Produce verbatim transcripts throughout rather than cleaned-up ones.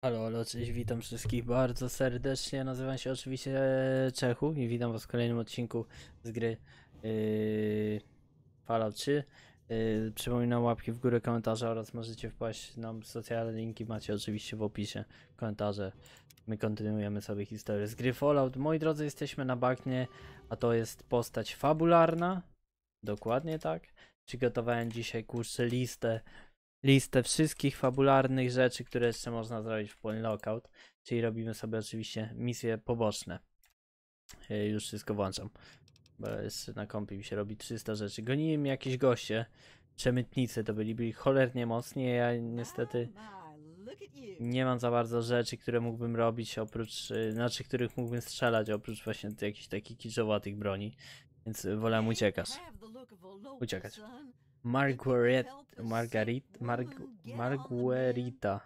Halo, halo, cześć, witam wszystkich bardzo serdecznie. Nazywam się oczywiście Czechu i witam was w kolejnym odcinku z gry yy, Fallout trzy. Yy, przypominam, łapki w górę, komentarze oraz możecie wpaść na socjalne linki, macie oczywiście w opisie, komentarze. My kontynuujemy sobie historię z gry Fallout. Moi drodzy, jesteśmy na bagnie, a to jest postać fabularna. Dokładnie tak. Przygotowałem dzisiaj, kurczę, listę listę wszystkich fabularnych rzeczy, które jeszcze można zrobić w Point Lookout, czyli robimy sobie oczywiście misje poboczne. Yy, już wszystko włączam, bo jeszcze na kompie mi się robi trzysta rzeczy. Gonili mnie jakieś goście, przemytnicy, to byli, byli cholernie mocni, ja niestety nie mam za bardzo rzeczy, które mógłbym robić oprócz, yy, znaczy których mógłbym strzelać oprócz właśnie jakichś takich kiczowatych broni, więc wolałem uciekać. Uciekać. Margaret, Margarit, Marg, Marguerita.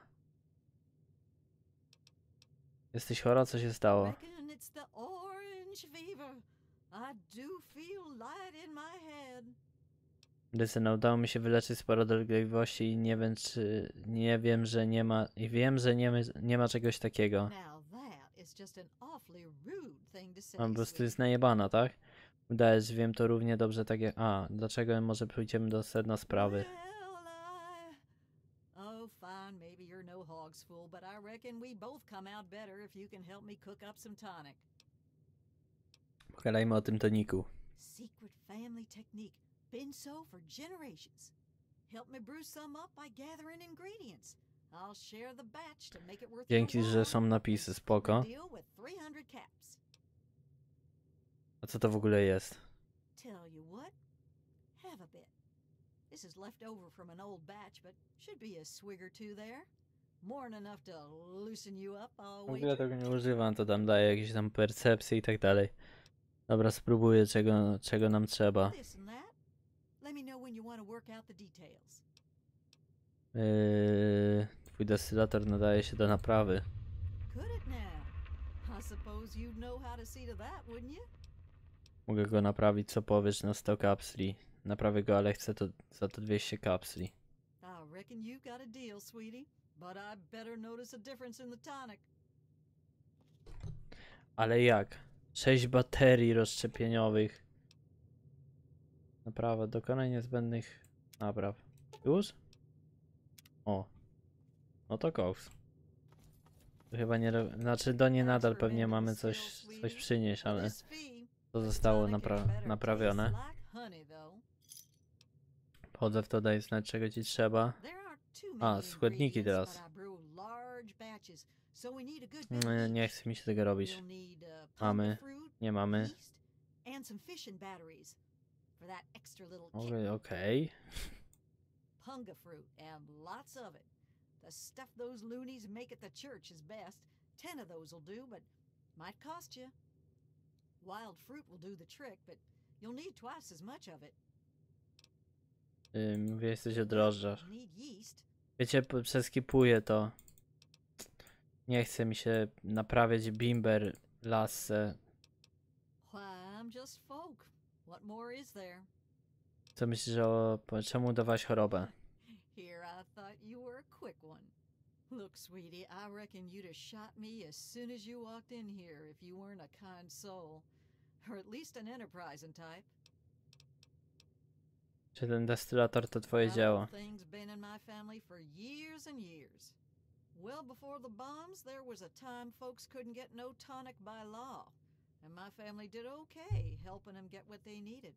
Jesteś chora? Co się stało? Lysy, udało mi się wyleczyć sporo dolegliwości i nie wiem, czy... Nie wiem, że nie ma... I wiem, że nie ma, nie ma czegoś takiego. On po prostu jest najebana, tak? Udaje, że wiem to równie dobrze tak jak... A, dlaczego może pójdziemy do sedna sprawy? Oh, fine, maybe you're no hog's fool, but I reckon we both come out better if you can help me cook up some tonic. Pogadajmy o tym toniku. Secret family technique, been so for generations. Help me brew some up by gathering ingredients. I'll share the batch to make it worth your Dzięki, że while. są napisy, spoko. Deal with three hundred caps. A co to w ogóle jest? Tell you what, have a bit. This is left over from an old batch, but should be a swig or two there. More than enough to loosen you up, I'll W ogóle wager. tego nie używam, to tam daje jakieś tam percepcje i tak dalej. Dobra, spróbuję czego, czego nam trzeba. This and that. Let me know when you want to work out the details. Yy, twój destylator nadaje się do naprawy. Could it now? I suppose you'd know how to see to that, wouldn't you? Mogę go naprawić, co powiesz, na sto kapsli. Naprawię go, ale chcę to za to dwieście kapsli. I reckon you've got a deal, sweetie. But I better notice a difference in the tonic. Ale jak? sześć baterii rozszczepieniowych. Naprawa, dokonaj niezbędnych napraw. Już? O. No to koks. To chyba nie... ro- Znaczy do niej nadal pewnie mamy coś, coś przynieść, For ale this fee, to the zostało tonic napra had better naprawione. taste like honey, though. Wchodzę w to, daj znać czego ci trzeba. There aren't too A, many składniki ingredients, teraz. but I brew large batches, so we need a good bit Nie, of nie each. chce mi się tego robić. We'll need uh, Mamy. pumpkin fruit, Nie mamy. yeast, and some fishing batteries for that extra little kick. Okej, okej. Punga fruit and lots of it. The stuff those loonies make at the church is best. Ten of those will do, but might cost you. Wild fruit will do the trick, but you'll need twice as much of it. Yy, mówię coś o drożdżach. Need yeast. Wiecie, p- przeskipuję to. Nie chce mi się naprawiać bimber, lasę. Why, I'm just folk. What more is there? Co myślisz o... po- czemu dawałaś chorobę? Here, I thought you were a quick one. Look, sweetie, I reckon you'd have shot me as soon as you walked in here if you weren't a kind soul. Or at least an enterprising type. Czy ten destylator to twoje That dzieło? old thing's been in my family for years and years. Well before the bombs, there was a time folks couldn't get no tonic by law. And my family did okay helping them get what they needed.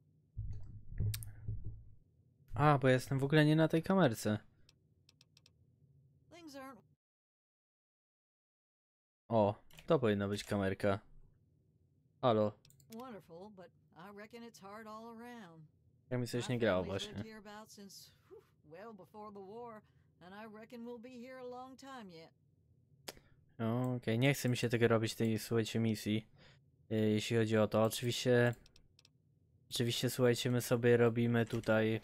A, bo ja jestem w ogóle nie na tej kamerce. Things aren't O, to powinna być kamerka. Halo, wonderful, but I reckon it's hard all around. jak mi coś My nie grało family's lived właśnie. here about since whew, well before the war, and I reckon we'll be here a long time yet. O, Okej, nie chce mi się tego robić, tej, słuchajcie, misji. Yy, jeśli chodzi o to, oczywiście... Oczywiście, słuchajcie, my sobie robimy tutaj...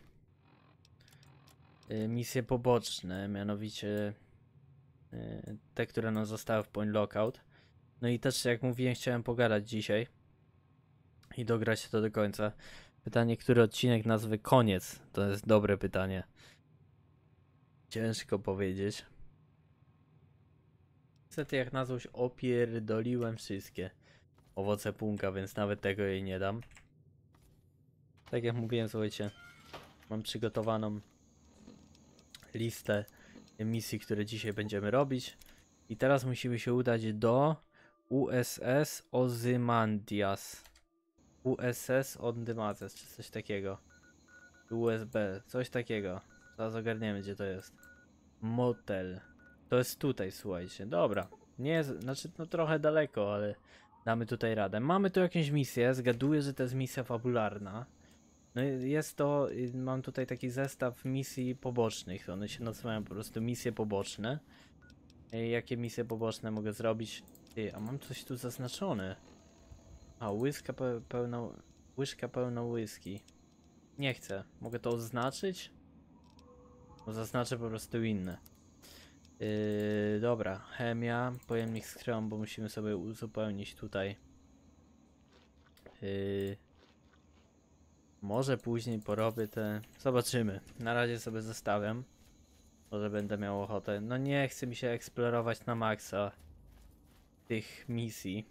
Yy, misje poboczne, mianowicie... Yy, te, które nam zostały w Point Lookout. No i też, jak mówiłem, chciałem pogadać dzisiaj. I dograć to do końca. Pytanie, który odcinek nazwy koniec? To jest dobre pytanie. Ciężko powiedzieć. niestety jak na złość opierdoliłem wszystkie owoce punka, więc nawet tego jej nie dam. Tak jak mówiłem, słuchajcie, mam przygotowaną listę misji, które dzisiaj będziemy robić. I teraz musimy się udać do U S S Ozymandias. U S S Ozymandias, czy coś takiego. U S B, coś takiego. Zaraz ogarniemy, gdzie to jest. Motel. To jest tutaj, słuchajcie. Dobra. Nie jest, znaczy no trochę daleko, ale damy tutaj radę. Mamy tu jakąś misję. Zgaduję, że to jest misja fabularna. No jest to, mam tutaj taki zestaw misji pobocznych. One się nazywają po prostu misje poboczne. Jakie misje poboczne mogę zrobić? Ty, a mam coś tu zaznaczone. A, łyżka pe pełna, łyżka pełna whisky. Nie chcę. Mogę to oznaczyć? Bo zaznaczę po prostu inne. Yy, dobra, chemia, pojemnik z krwią, bo musimy sobie uzupełnić tutaj. Yy, może później porobię te... Zobaczymy. Na razie sobie zostawiam. Może będę miał ochotę. No nie chce mi się eksplorować na maksa tych misji.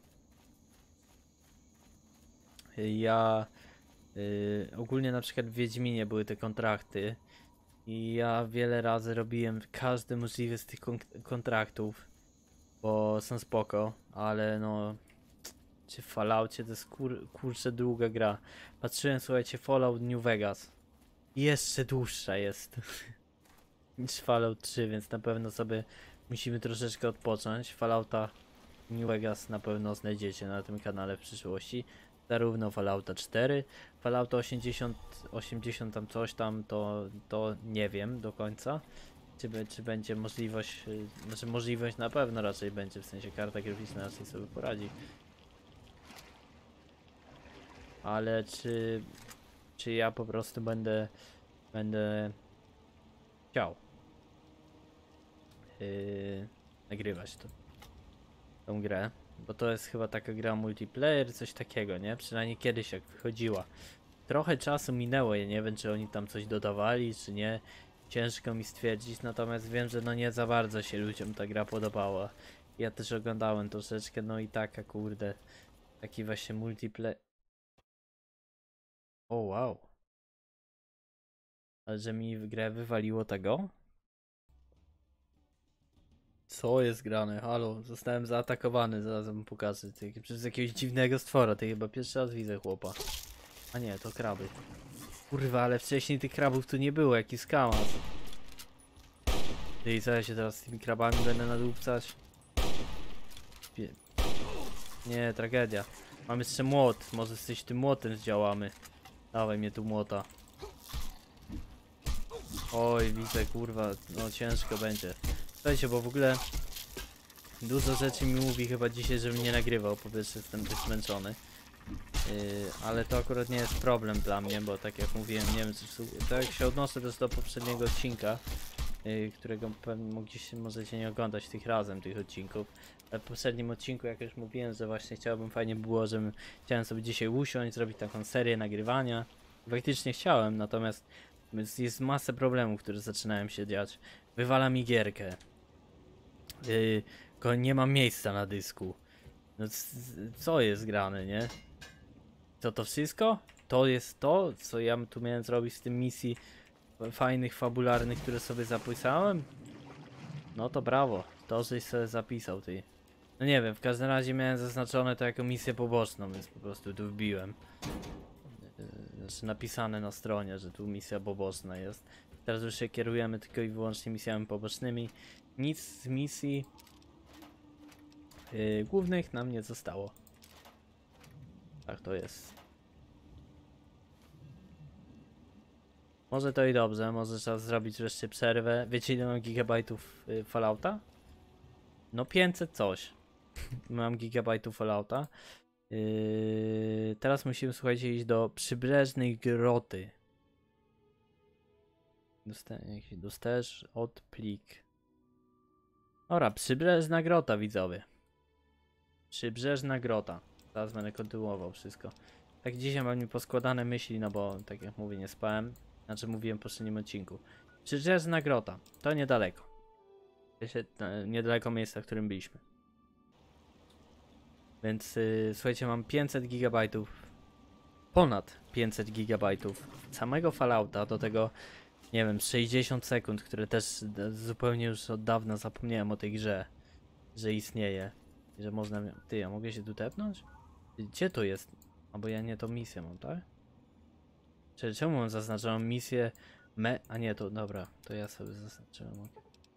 Ja yy, ogólnie na przykład w Wiedźminie były te kontrakty i ja wiele razy robiłem każdy możliwy z tych kon kontraktów, bo są spoko, ale no czy w Falloutie to jest kur kurczę długa gra. Patrzyłem, słuchajcie, Fallout New Vegas jeszcze dłuższa jest niż Fallout trzy, więc na pewno sobie musimy troszeczkę odpocząć. Fallouta New Vegas na pewno znajdziecie na tym kanale w przyszłości. Zarówno Fallouta cztery, Fallouta osiemdziesiąt, osiemdziesiąt tam coś tam, to, to nie wiem do końca. Czy, czy będzie możliwość, znaczy możliwość na pewno raczej będzie, w sensie karta graficzna raczej sobie poradzi. Ale czy, czy ja po prostu będę, będę chciał yy, nagrywać to, tą grę. Bo to jest chyba taka gra multiplayer, coś takiego, nie? Przynajmniej kiedyś jak wychodziła. Trochę czasu minęło, ja nie wiem, czy oni tam coś dodawali, czy nie. Ciężko mi stwierdzić, natomiast wiem, że no nie za bardzo się ludziom ta gra podobała. Ja też oglądałem troszeczkę, no i taka kurde, taki właśnie multiplayer. O wow. Ale że mi w grę wywaliło tego? Co jest grane? Halo, zostałem zaatakowany, zaraz wam pokażę. Ty, przez jakiegoś dziwnego stwora, ty chyba pierwszy raz widzę chłopa. A nie, to kraby. Kurwa, ale wcześniej tych krabów tu nie było, jaki skamas. Ty i co, ja się teraz z tymi krabami będę nadupcać? Pie... Nie, tragedia. Mam jeszcze młot, może z coś tym młotem zdziałamy. Dawaj mnie tu młota. Oj, widzę, kurwa, no ciężko będzie. Słuchajcie, bo w ogóle dużo rzeczy mi mówi chyba dzisiaj, żebym nie nagrywał, po pierwsze jestem dość zmęczony. Yy, ale to akurat nie jest problem dla mnie, bo tak jak mówiłem, nie wiem, czy tak jak się odnoszę też do poprzedniego odcinka, yy, którego pewnie mogliście, możecie nie oglądać tych razem, tych odcinków. Ale w poprzednim odcinku, jak już mówiłem, że właśnie chciałbym, fajnie było, żebym chciałem sobie dzisiaj usiąść, zrobić taką serię nagrywania. Faktycznie chciałem, natomiast jest masę problemów, które zaczynają się dziać. Wywala mi gierkę. Yy, nie mam miejsca na dysku. No co jest grane, nie? Co to wszystko? To jest to, co ja tu miałem zrobić z tym misji fajnych, fabularnych, które sobie zapisałem? No to brawo. To, żeś sobie zapisał, ty. No nie wiem, w każdym razie miałem zaznaczone to jako misję poboczną, więc po prostu tu wbiłem. Znaczy napisane na stronie, że tu misja poboczna jest. Teraz już się kierujemy tylko i wyłącznie misjami pobocznymi. Nic z misji yy, głównych nam nie zostało. Tak to jest. Może to i dobrze, może trzeba zrobić wreszcie przerwę. Wiecie, ile mam gigabajtów yy, Fallouta? No pięćset coś. Mam gigabajtów Fallouta. Yy, teraz musimy, słuchajcie, iść do przybrzeżnej groty. Dostajesz od plik. Ora, przybrzeżna grota, widzowie. Przybrzeżna grota. Zaraz będę kontynuował wszystko. Tak dzisiaj mam mi poskładane myśli, no bo tak jak mówię, nie spałem. Znaczy mówiłem w poprzednim odcinku. Przybrzeżna grota. To niedaleko. Niedaleko miejsca, w którym byliśmy. Więc yy, słuchajcie, mam pięćset gigabajtów, ponad pięćset gigabajtów samego Fallouta, do tego, nie wiem, sześćdziesiąt sekund, które też d- zupełnie już od dawna zapomniałem o tej grze, że istnieje, i że można... Ty, ja mogę się tu tepnąć? Gdzie to jest? Albo ja nie tą misję mam, tak? Czy czemu mam zaznaczoną misję me... A nie, to dobra, to ja sobie zaznaczyłem.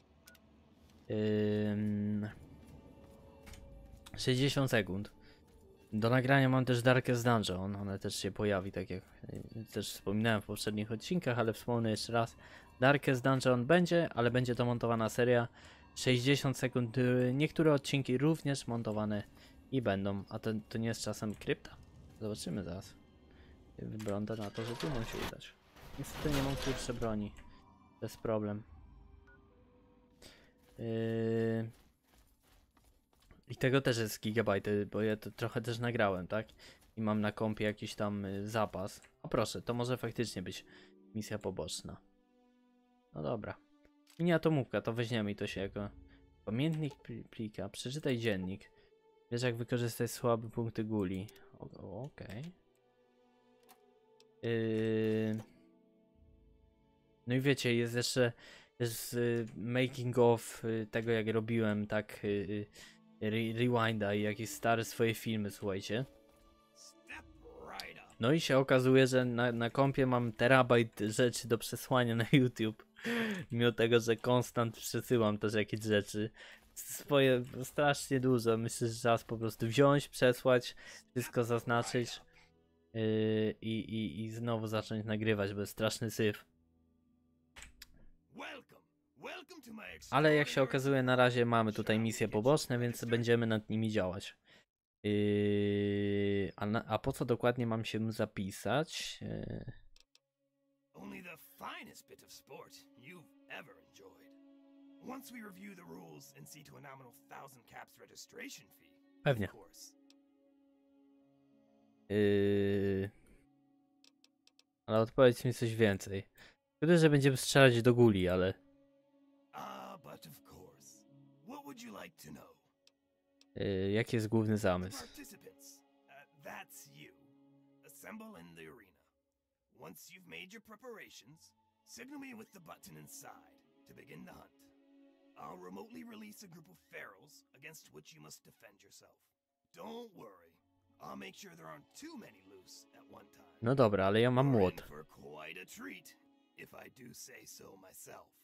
Ym... sześćdziesiąt sekund. Do nagrania mam też Darkest Dungeon, one też się pojawi, tak jak y, też wspominałem w poprzednich odcinkach, ale wspomnę jeszcze raz. Darkest Dungeon będzie, ale będzie to montowana seria. sześćdziesiąt sekund, y, niektóre odcinki również montowane i będą. A to, to nie jest czasem krypta? Zobaczymy zaraz. Wygląda na to, że tu nam się udać. Niestety nie mam kurczę broni. To jest problem. Yy... I tego też jest gigabajty, bo ja to trochę też nagrałem, tak? I mam na kompie jakiś tam y, zapas. O proszę, to może faktycznie być misja poboczna. No dobra. Miniatomówka, to weźmiemy i to się jako pamiętnik pli- plika. Przeczytaj dziennik. Wiesz jak wykorzystać słabe punkty guli. Okej. Okay. Yy... No i wiecie, jest jeszcze jest y, making of y, tego jak robiłem, tak y, y, re rewinda i jakieś stare swoje filmy, słuchajcie. No i się okazuje, że na, na kompie mam terabajt rzeczy do przesłania na YouTube. Mimo tego, że konstant przesyłam też jakieś rzeczy. Swoje strasznie dużo. Myślę, że czas po prostu wziąć, przesłać, wszystko zaznaczyć yy, i, i, i znowu zacząć nagrywać, bo jest straszny syf. Ale jak się okazuje, na razie mamy tutaj misje poboczne, więc będziemy nad nimi działać. Yy, a, na, a po co dokładnie mam się zapisać? Yy... Only the finest bit of sport you've ever enjoyed. Once we review the rules and see to a nominal thousand caps registration fee. Pewnie. Of course. Yy... Ale odpowiedz mi coś więcej. Wtedy, że będziemy strzelać do guli, ale... Ah, but of course. What would you like to know? Yy, jaki jest główny zamysł? Participants. Uh, that's you. Assemble in the arena. Once you've made your preparations, signal me with the button inside to begin the hunt. I'll remotely release a group of ferals against which you must defend yourself. Don't worry. I'll make sure there aren't too many loose at one time. No dobra, ale ja mam You're młot. in for quite a treat, if I do say so myself.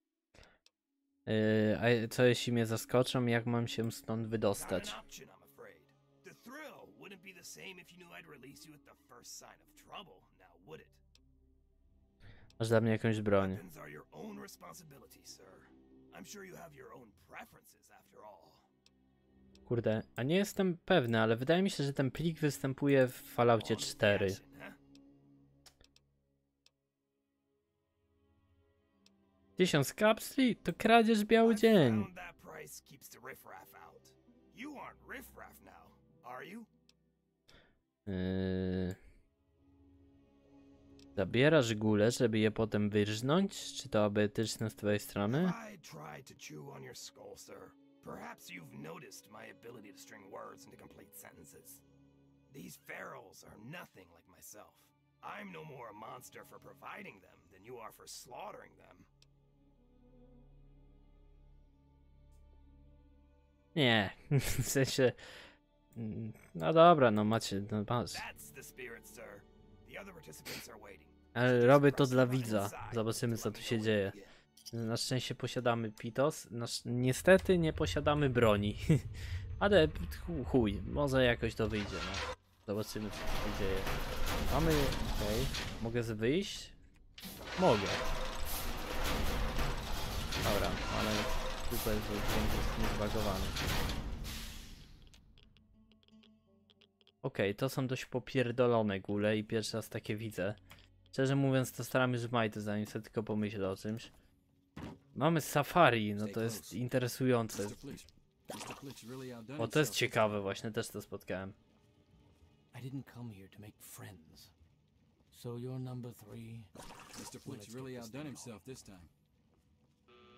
Yy, a co jeśli mnie zaskoczą? Jak mam się stąd Not wydostać? an option, I'm afraid. The thrill wouldn't be the same if you knew I'd release you at the first sign of trouble, now would it? Masz dla mnie jakąś broń. Weapons are your own responsibility, sir. I'm sure you have your own preferences after all. Kurde, a nie jestem pewny, ale wydaje mi się, że ten plik występuje w Falloutie On with the cztery. action, huh? tysiąc kapsli? To kradzież biały I've dzień. found that price keeps the riffraff out. You aren't riffraff now, are you? Yy... Zabierasz gule, żeby je potem wyrżnąć? Czy to aby etyczne z twojej strony? Have I tried to chew on your skull, sir? Perhaps you've noticed my ability to string words into complete sentences. These ferals are nothing like myself. I'm no more a monster for providing them than you are for slaughtering them. Nie, w sensie... mm, No dobra, no macie, no masz. That's the spirit, sir. The other participants are waiting. Ale robię to dla widza. Zobaczymy co tu się dzieje. Na szczęście posiadamy Pitos. Na sz... Niestety nie posiadamy broni. Ale chu- chuj, może jakoś to wyjdzie. No. Zobaczymy co tu się dzieje. Mamy... Okej. Okay. Mogę z- wyjść? Mogę. Dobra, ale tutaj dźwięk jest niezbagowany. Okej, okay, to są dość popierdolone gule i pierwszy raz takie widzę. Szczerze mówiąc to staram już majty, zanim sobie tylko pomyślę o czymś. Mamy safari, no to jest interesujące. O, to jest ciekawe właśnie, też to spotkałem. I didn't come here to make friends. So you're number three. mister Flitch really outdone himself this time.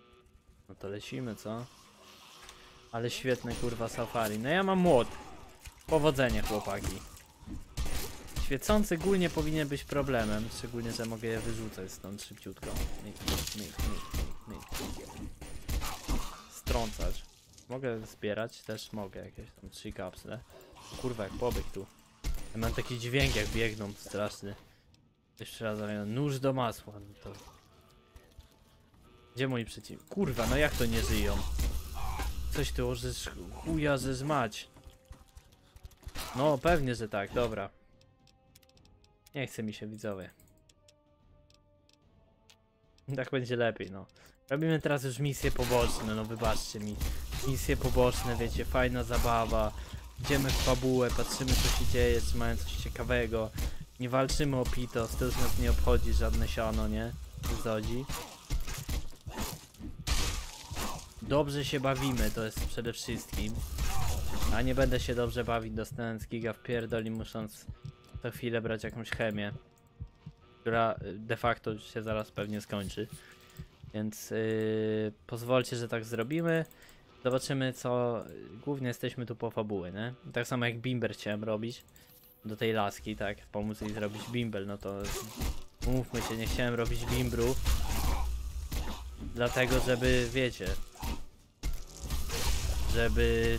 No to lecimy, co? Ale świetne kurwa safari. No ja mam młot. Powodzenia, chłopaki. Świecący gól nie powinien być problemem, szczególnie, że mogę je wyrzucać stąd szybciutko. Myk, myk, myk, myk, myk. Strącać. Mogę zbierać? Też mogę, jakieś tam trzy kapsle. Kurwa, jak pobieg tu. Ja mam taki dźwięk, jak biegną, straszny. Jeszcze raz, ale nóż do masła. No to... Gdzie moi przeciwnicy? Kurwa, no jak to nie żyją? Coś tu orzesz chuja, że zmać. No, pewnie, że tak, dobra. Nie chce mi się, widzowie. Tak będzie lepiej, no. Robimy teraz już misje poboczne, no wybaczcie mi. Misje poboczne, wiecie, fajna zabawa. Idziemy w fabułę, patrzymy co się dzieje, czy mają coś ciekawego. Nie walczymy o Pitos, to już nas nie obchodzi żadne siano, nie? Zodzi. Dobrze się bawimy, to jest przede wszystkim. A nie będę się dobrze bawić, dostając giga w pierdoli, musząc co chwilę brać jakąś chemię, która de facto się zaraz pewnie skończy. Więc yy, pozwólcie, że tak zrobimy. Zobaczymy co... Głównie jesteśmy tu po fabuły, nie? Tak samo jak bimber chciałem robić do tej laski, tak? Pomóc jej zrobić bimbel, no to... Umówmy się, nie chciałem robić bimbru. Dlatego, żeby, wiecie... Żeby...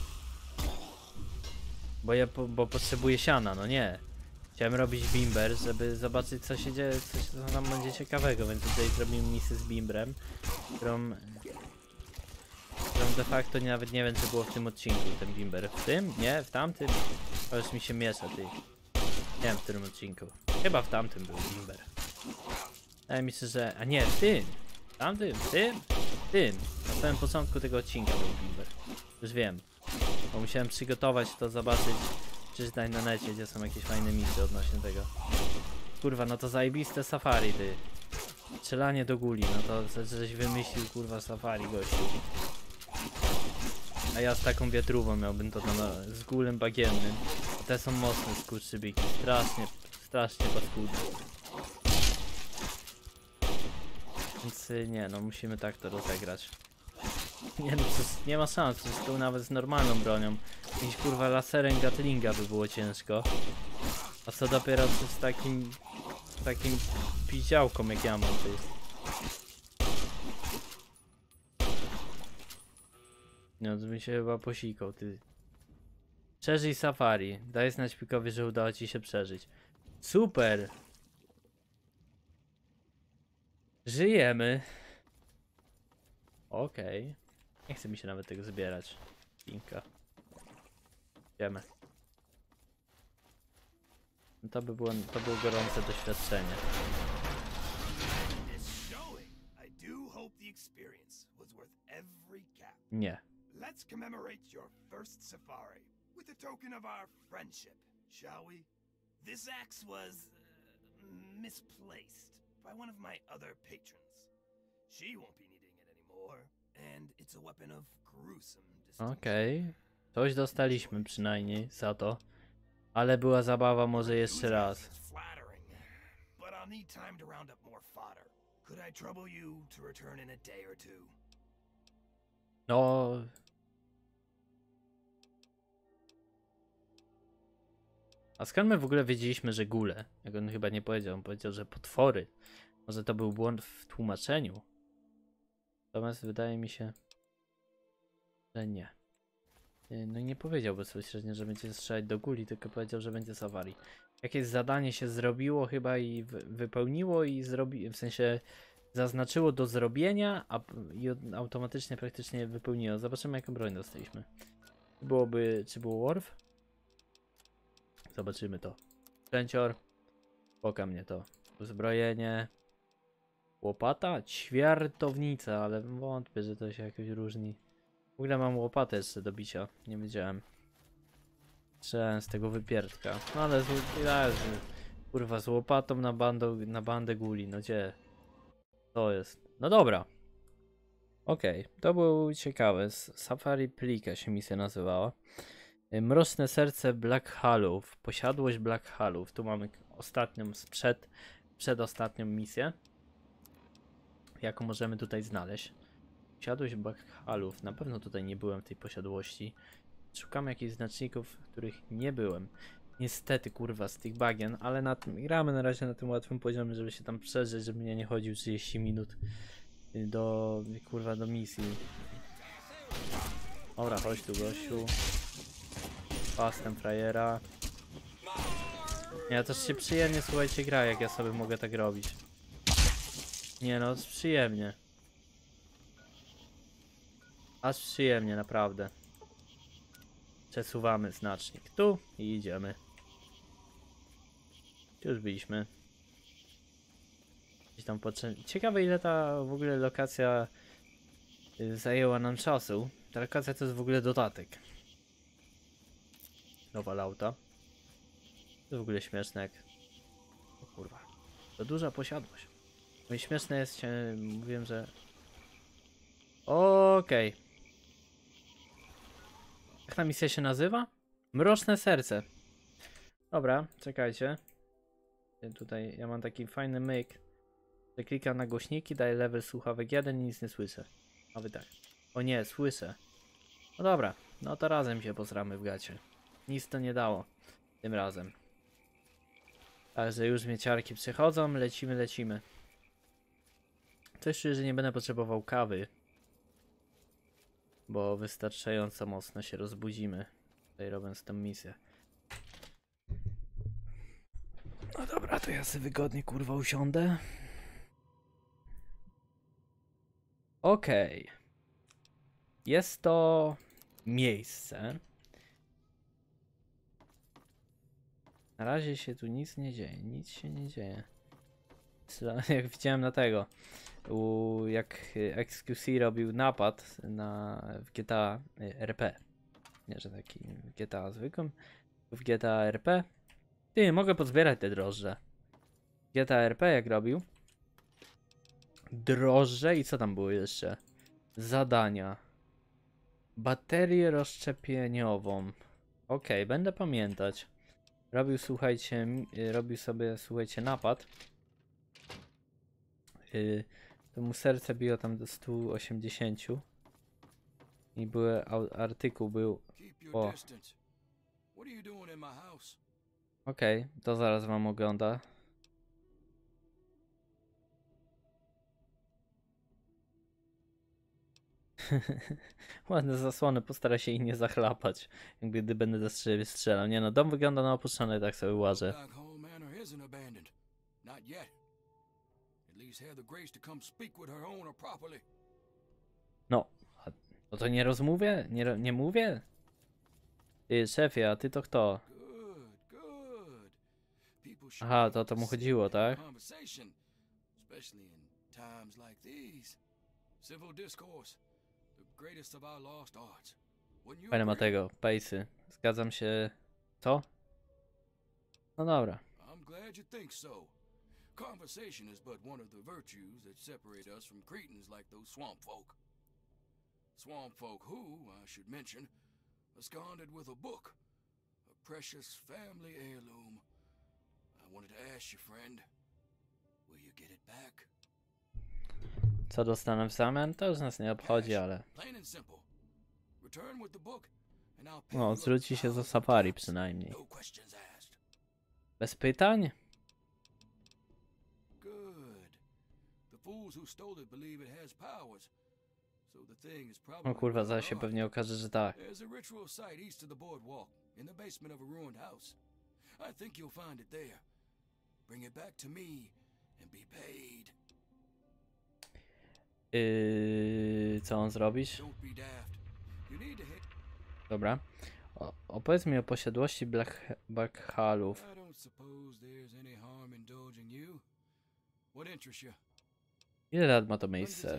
Bo ja po, bo potrzebuję siana, no nie. Chciałem robić bimber, żeby zobaczyć co się dzieje, coś co tam będzie ciekawego, więc tutaj zrobimy misję z bimbrem, którą, którą de facto nie, nawet nie wiem czy było w tym odcinku ten bimber. W tym? Nie? W tamtym? To już mi się miesza, ty. Nie wiem w którym odcinku. Chyba w tamtym był bimber. Wydaje mi się, że... A nie, w tym! W tamtym? W tym? W tym! Na samym początku tego odcinka był bimber. Już wiem. Bo musiałem przygotować to, zobaczyć, przeczytać na necie, gdzie są jakieś fajne misje odnośnie tego. Kurwa, no to zajebiste safari, ty. Strzelanie do guli, no to żeś wymyślił, kurwa, safari, gościu. A ja z taką wiatrówą miałbym to na, z gulem bagiennym. A te są mocne skurczybyki, strasznie, strasznie paskudne. Więc nie, no musimy tak to rozegrać. Nie no, przecież nie ma szans, przecież tu nawet z normalną bronią. Jakimś kurwa laserem Gatlinga by było ciężko. A co dopiero z takim... z takim piździałką jak ja mam, to jest. No to bym się chyba posikał, ty. Przeżyj safari. Daj znać Pikowi, że udało ci się przeżyć. Super! Żyjemy. Okej. Okay. Nie chce mi się nawet tego zbierać. Pinka. Idziemy. No to by było, to było gorące doświadczenie. Nie. Let's commemorate your first safari with a token of our friendship, shall we? This axe was uh, misplaced by one of my other patrons. She won't be needing it anymore, and it's a weapon of gruesome distinction. Okej. Okay. Coś dostaliśmy przynajmniej za to. Ale była zabawa może jeszcze raz. But I'll need time to round up more fodder. Could I trouble you to return in a day or two? No. A skąd my w ogóle wiedzieliśmy, że góle? Jak on chyba nie powiedział, on powiedział, że potwory. Może to był błąd w tłumaczeniu. Natomiast wydaje mi się, że nie. No i nie powiedział bezpośrednio, że będzie strzelać do guli, tylko powiedział, że będzie z awarii. Jakieś zadanie się zrobiło chyba i wypełniło i zrobi, w sensie zaznaczyło do zrobienia, a i automatycznie praktycznie wypełniło. Zobaczymy jaką broń dostaliśmy. Byłoby, czy było Worf? Zobaczymy to. Klęcior. Poka mnie to. Uzbrojenie. Łopata? Ćwiartownica, ale wątpię, że to się jakoś różni. W ogóle mam łopatę jeszcze do bicia. Nie wiedziałem. Strzelałem z tego wypierdka. No ale z, Jezu, kurwa z łopatą na, bandą, na bandę guli. No gdzie? To jest. No dobra. Okej. Okay. To było ciekawe. Safari Plika się misja nazywała. Mroczne serce Black Hollow. Posiadłość Black Hollow. Tu mamy ostatnią sprzed, przedostatnią misję. Jaką możemy tutaj znaleźć. Posiadłość Black Hollow. Na pewno tutaj nie byłem w tej posiadłości. Szukam jakichś znaczników, których nie byłem. Niestety, kurwa, z tych bagien, ale na tym, gramy na razie na tym łatwym poziomie, żeby się tam przeżyć, żeby mnie nie chodził trzydzieści minut do, kurwa, do misji. Dobra, chodź tu, gościu. Pastem frajera. Ja też się przyjemnie, słuchajcie, gra, jak ja sobie mogę tak robić. Nie no, przyjemnie. Aż przyjemnie, naprawdę. Przesuwamy znacznik tu i idziemy. Już byliśmy. Gdzieś tam potrzebne. Ciekawe, ile ta w ogóle lokacja zajęła nam czasu. Ta lokacja to jest w ogóle dodatek. Nowa lauta. To w ogóle śmieszne jak... O kurwa. To duża posiadłość. No i śmieszne jest, się... mówiłem, że... Okej. Okay. Jak ta misja się nazywa? Mroczne serce. Dobra, czekajcie. Tutaj ja mam taki fajny myk, że klikam na głośniki, daję level słuchawek jeden i nic nie słyszę. A wy tak. O nie, słyszę. No dobra, no to razem się posramy w gacie. Nic to nie dało tym razem. Także już mieciarki przychodzą, lecimy, lecimy. Coś czuję, że nie będę potrzebował kawy, bo wystarczająco mocno się rozbudzimy tutaj robiąc tę misję. No dobra, to ja sobie wygodnie kurwa usiądę. Okej. Okay. Jest to miejsce. Na razie się tu nic nie dzieje, nic się nie dzieje. Jak widziałem na tego, u, jak X Q C robił napad na, w G T A R P. Nie, że taki w G T A zwykłym, w G T A R P. Ty, mogę pozbierać te drożdże. G T A R P jak robił. Drożdże i co tam było jeszcze? Zadania. Baterię rozszczepieniową. Okej, okay, będę pamiętać. Robił, słuchajcie, robił sobie, słuchajcie, napad. Yy, to mu serce biło tam do stu osiemdziesięciu. I były, artykuł był... O. Okej, okay, to zaraz wam ogląda. Ładne zasłony, postaraj się ich nie zachlapać, jakby gdy będę do siebie strzelał. Nie no, dom wygląda na opuszczony, tak sobie łażę. No, a, no to nie rozmówię? Nie, nie mówię? Ty, szefie, a ty to kto? Aha, to o to mu chodziło, tak? Fajne ma tego, pejsy. Zgadzam się. Co? No dobra. Conversation is but one of the virtues that separate us from cretins like those swamp folk. Swamp folk who, I should mention, absconded with a book, a precious family heirloom. I wanted to ask you, friend, will you get it back? Co dostanę w zamian? To już nas nie obchodzi, ale... No, zwróci się za safari przynajmniej. Bez pytań? O kurwa, zaraz się pewnie okaże, że tak. Yy, co on zrobić? Dobra. O, opowiedz mi o posiadłości Black, Black Hallów. Ile lat ma to miejsce?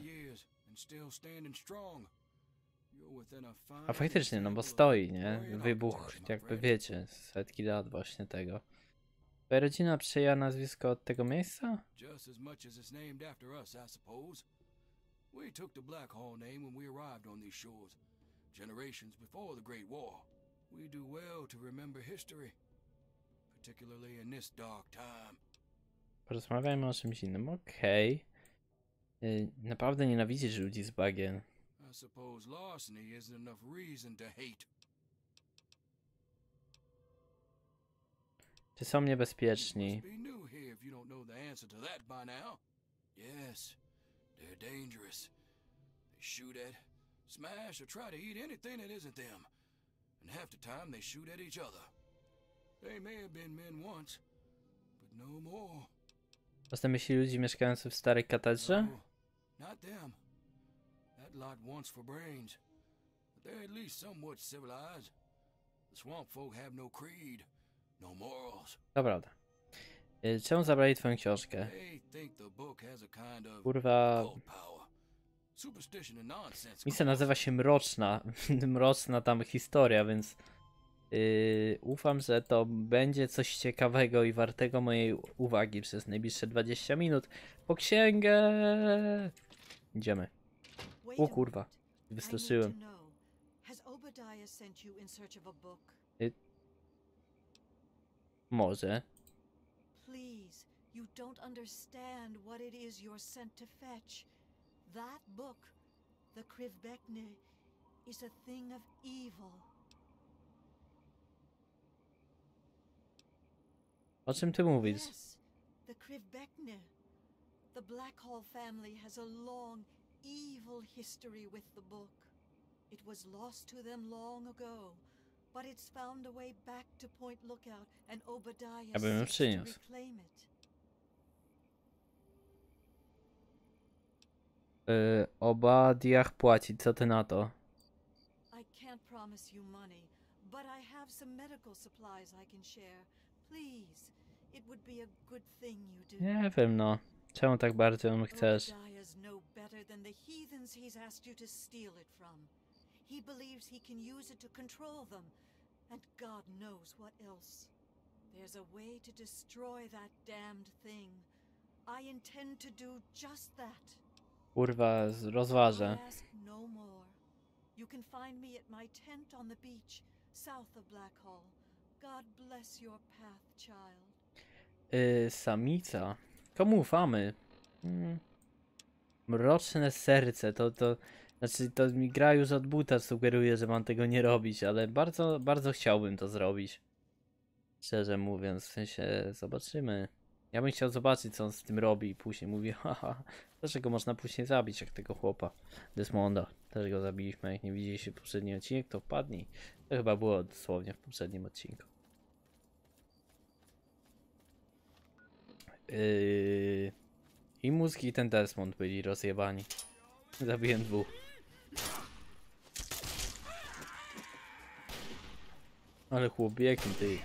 A faktycznie, no bo stoi, nie? Wybuch, jakby wiecie, setki lat właśnie tego. Twoja rodzina przyjęła nazwisko od tego miejsca? We took the Black Hall name when we arrived on these shores, generations before the Great War. We do well to remember history, particularly in this dark time. Porozmawiajmy o czymś innym, okej. Okay. Yy, naprawdę nienawidzisz ludzi z bagien. I suppose larceny isn't enough reason to hate. Czy są niebezpieczni? Must be new here if you don't know the answer to that by now. Yes, they're dangerous. They shoot at, smash, or try to eat anything that isn't them. And half the time they shoot at each other. They may have been men once, but no more. Masz na myśli ludzi mieszkających w starej katedrze? No, not them. That lot wants for brains. But they're at least somewhat civilized. The swamp folk have no creed, no morals. To prawda. Y, Czemu zabrali twoją książkę? They think the book has a kind of Kurwa, occult power. Superstition and nonsense. misja nazywa się Mroczna. Mroczna tam historia, więc yy, ufam, że to będzie coś ciekawego i wartego mojej uwagi przez najbliższe dwadzieścia minut. Po księgę! Idziemy. Wait O a kurwa, moment. I need to wystraszyłem. know. Has Obadiah sent you in search of a book? Może. Please, you don't understand what it is you're sent to fetch. That book, the Krivbekne, is a thing of evil. O czym ty mówisz? Yes, the Krivbekne. The Blackhall family has a long, evil history with the book. It was lost to them long ago, but it's found a way back to Point Lookout, and Obadiah Ja bym ją seeks to przyniósł. reclaim it. Yy, Obadiah płaci, co ty na to? I can't promise you money, but I have some medical supplies I can share. Please, it would be a good thing you do. Nie wiem no. Czemu tak bardzo ją chcesz? Obadiah's no better than the heathens he's asked you to steal it from. He believes he can use it to control them, and God knows what else. There's a way to destroy that damned thing. I intend to do just that. Kurwa, z- rozważę. I ask no more. You can find me at my tent on the beach, south of Blackhall. God bless your path, child. Yy, samica. Komu ufamy? Hmm. Mroczne serce, to, to... Znaczy, to mi gra już od buta sugeruje, że mam tego nie robić, ale bardzo, bardzo chciałbym to zrobić. Szczerze mówiąc, w sensie, zobaczymy. Ja bym chciał zobaczyć, co on z tym robi i później mówi, haha, dlaczego można później zabić, jak tego chłopa Desmonda. Też go zabiliśmy, jak nie widzieliście poprzedni odcinek, to wpadnij. To chyba było dosłownie w poprzednim odcinku. Yy... I mózg i ten Desmond byli rozjebani. Zabiłem dwóch. Ale chłop biegnie, ty.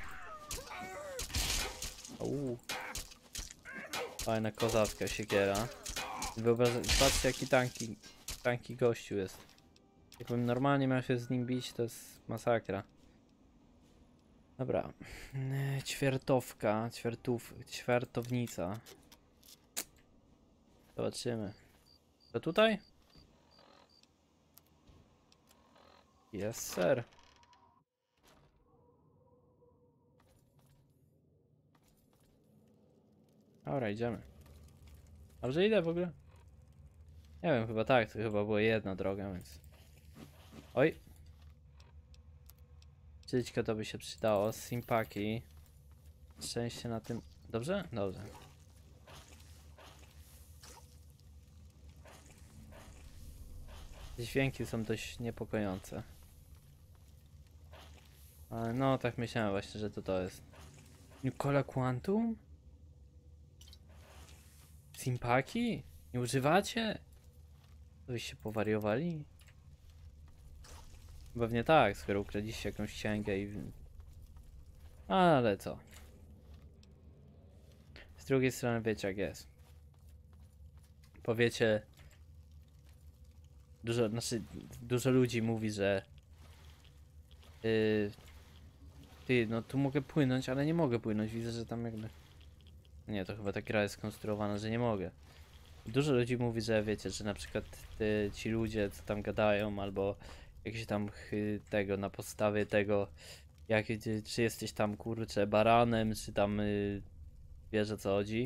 Uuu. Fajna kozacka siekiera. Wyobraź, patrzcie jaki tanki, tanki gościu jest. Jakbym normalnie miał się z nim bić, to jest masakra. Dobra. Yy, Ćwiertowka, ćwiertów, ćwiertownica. Zobaczymy. To tutaj? Yes, sir. Dobra, idziemy. Dobrze idę w ogóle? Nie wiem, chyba tak, to chyba była jedna droga, więc... Oj. Żyćko to by się przydało, simpaki. Szczęście na tym... Dobrze? Dobrze. Dźwięki są dość niepokojące. Ale no, tak myślałem właśnie, że to to jest. Nicola Quantum? Simpaki? Nie używacie? Wyście powariowali? Pewnie tak, skoro ukradliście jakąś księgę i... Ale co? Z drugiej strony wiecie jak jest. Powiecie... Dużo, znaczy, dużo ludzi mówi, że yy, ty, no tu mogę płynąć, ale nie mogę płynąć. Widzę, że tam jakby... Nie, to chyba ta gra jest skonstruowana, że nie mogę. Dużo ludzi mówi, że wiecie, że na przykład ty, ci ludzie, co tam gadają, albo jakieś tam chy, tego, na podstawie tego, jak, czy jesteś tam, kurczę, baranem, czy tam yy, wiesz o co chodzi.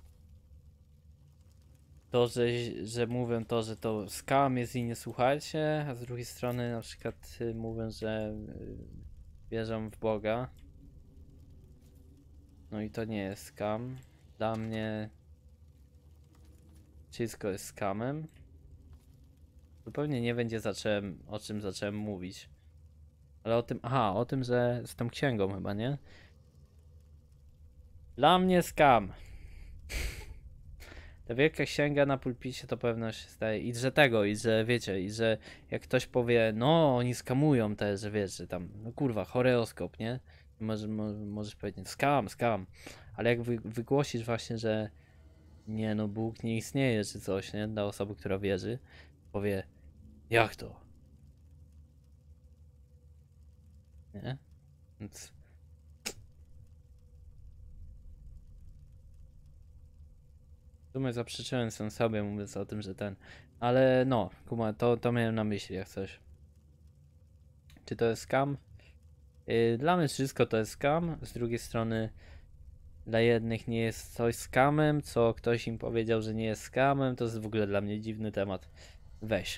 To, że, że mówią to, że to skam jest i nie słuchajcie, a z drugiej strony na przykład y, mówią, że y, wierzą w Boga. No i to nie jest scam. Dla mnie wszystko jest scamem. Zupełnie nie będzie zacząłem, o czym zacząłem mówić. Ale o tym, aha, o tym, że z tą księgą chyba, nie? Dla mnie scam. Ta wielka księga na pulpicie to pewno się staje. I że tego, i że wiecie, i że jak ktoś powie, no oni skamują te, że wiesz, że tam, no kurwa, horoskop, nie? Może, może, możesz powiedzieć, skam, skam. Ale jak wy, wygłosisz właśnie, że nie no, Bóg nie istnieje, czy coś, nie? Dla osoby, która wierzy, powie, jak to? Nie? Więc... W sumie zaprzeczyłem sam sobie, mówiąc o tym, że ten... Ale no, kuma, to, to miałem na myśli, jak coś. Czy to jest scam? Yy, dla mnie wszystko to jest scam. Z drugiej strony, dla jednych nie jest coś scamem, co ktoś im powiedział, że nie jest scamem. To jest w ogóle dla mnie dziwny temat. Weź.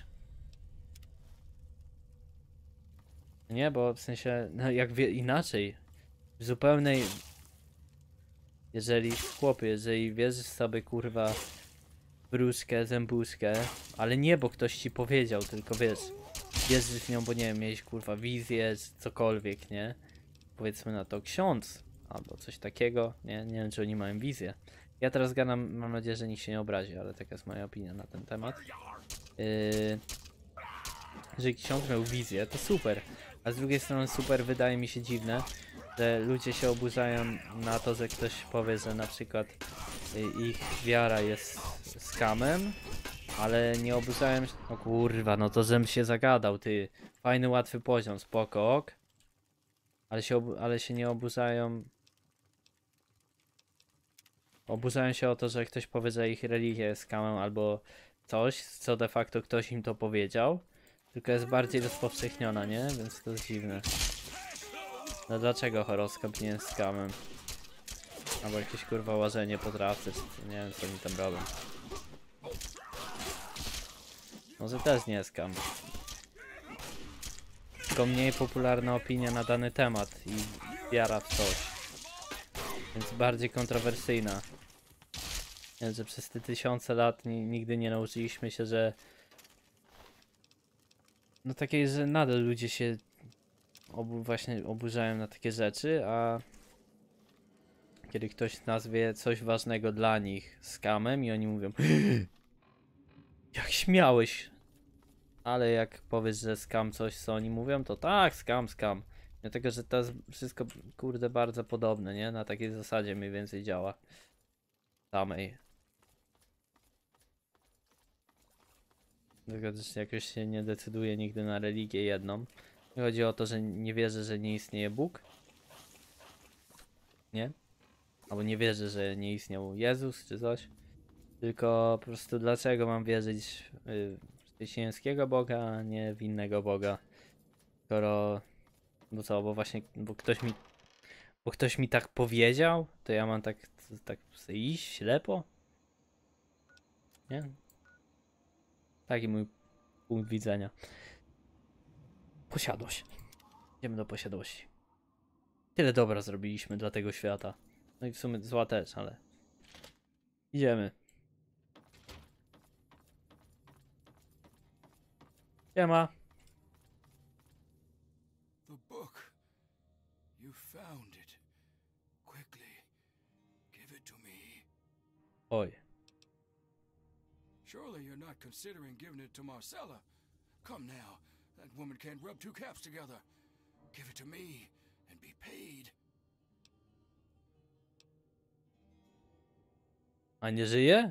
Nie, bo w sensie, no jak wie, inaczej. W zupełnej... Jeżeli, chłopie, jeżeli wierzysz sobie, kurwa, wróżkę, zębuszkę, ale nie, bo ktoś ci powiedział, tylko wiesz, wierzysz w nią, bo nie wiem, miałeś, kurwa, wizję, czy cokolwiek, nie? Powiedzmy na to ksiądz, albo coś takiego, nie? Nie wiem, czy oni mają wizję. Ja teraz gadam, mam nadzieję, że nikt się nie obrazi, ale taka jest moja opinia na ten temat. Yy... Jeżeli ksiądz miał wizję, to super, a z drugiej strony super wydaje mi się dziwne, że ludzie się oburzają na to, że ktoś powie, że na przykład ich wiara jest skamem, ale nie oburzają się... O kurwa, no to żem się zagadał, ty. Fajny, łatwy poziom, spoko, ok. Ale się, obu ale się nie oburzają... Oburzają się o to, że ktoś powie, że ich religia jest skamem albo coś, co de facto ktoś im to powiedział. Tylko jest bardziej rozpowszechniona, nie? Więc to jest dziwne. No dlaczego horoskop nie jest skamem? Albo jakieś kurwa łażenie po trawce, czy nie wiem co oni tam robią. Może też nie jest skam. Tylko mniej popularna opinia na dany temat i wiara w coś. Więc bardziej kontrowersyjna. Wiem, że przez te tysiące lat nigdy nie nauczyliśmy się, że... No takiej, że nadal ludzie się obu właśnie oburzają na takie rzeczy, a kiedy ktoś nazwie coś ważnego dla nich skamem i oni mówią jak śmiałeś, ale jak powiesz, że skam coś, co oni mówią, to tak, skam, skam. Dlatego, że to jest wszystko, kurde, bardzo podobne, nie? Na takiej zasadzie mniej więcej działa. Samej. Tylko też jakoś się nie decyduje nigdy na religię jedną. Nie chodzi o to, że nie wierzę, że nie istnieje Bóg. Nie? Albo nie wierzę, że nie istniał Jezus czy coś. Tylko po prostu dlaczego mam wierzyć w chrześcijańskiego Boga, a nie w innego Boga? Skoro... Bo co, bo właśnie, bo ktoś mi... Bo ktoś mi tak powiedział, to ja mam tak, tak iść ślepo? Nie? Taki mój punkt widzenia. Posiadłość. Idziemy do posiadłości. Tyle dobra zrobiliśmy dla tego świata. No i w sumie zła też, ale... Idziemy. Siema. The book. You found it. Quickly, give it to me. Oj. Surely you're not considering giving it to Marcella. Come now, that woman can't rub two caps together. Give it to me and be paid. A nie żyje?